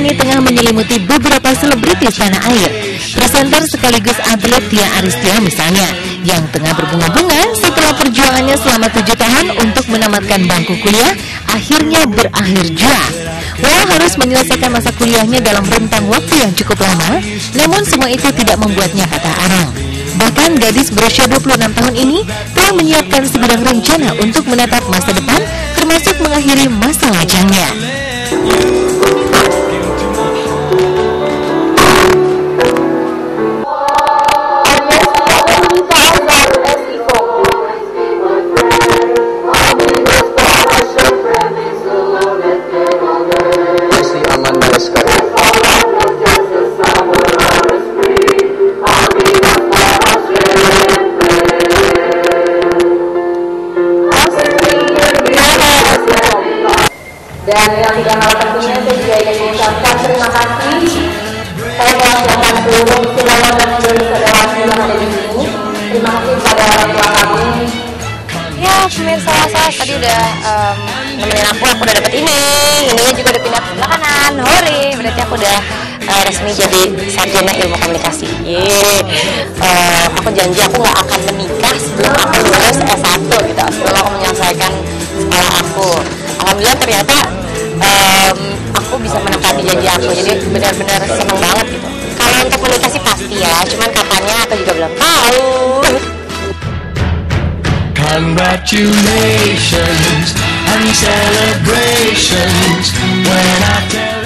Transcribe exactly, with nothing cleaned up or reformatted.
kini tengah menyelimuti beberapa selebriti tanah air. Presenter sekaligus atlet Tia Aristia misalnya, yang tengah berbunga-bunga setelah perjuangannya selama tujuh tahun untuk menamatkan bangku kuliah, akhirnya berakhir jua. Walau harus menyelesaikan masa kuliahnya dalam rentang waktu yang cukup lama, namun semua itu tidak membuatnya patah arang. Bahkan gadis berusia dua puluh enam tahun ini telah menyiapkan segudang rencana untuk menatap masa depan, termasuk mengakhiri masa lajangnya. Dan yang tidak kalah pentingnya, saya juga ingin mengucapkan terima kasih. Saya mengucapkan seluruh sulawan dan seluruh saudara yang ada di sini. Terima kasih kepada orang tua kami. Ya, pemirsa, saya tadi udah um, nemenin aku, aku udah dapet ini, ininya juga udah pindah ke sebelah kanan. Hore, berarti aku udah uh, resmi jadi sarjana ilmu komunikasi. Yeay. Uh, aku janji aku nggak akan menikah sebelum aku lulus S satu gitu, sebelum aku menyelesaikan sekolah aku. Alhamdulillah ternyata um, aku bisa menepati janji aku, jadi benar-benar seneng banget gitu. Kalau untuk menikah sih pasti ya, cuman kapannya aku juga belum tahu. Congratulations and celebrations when I tell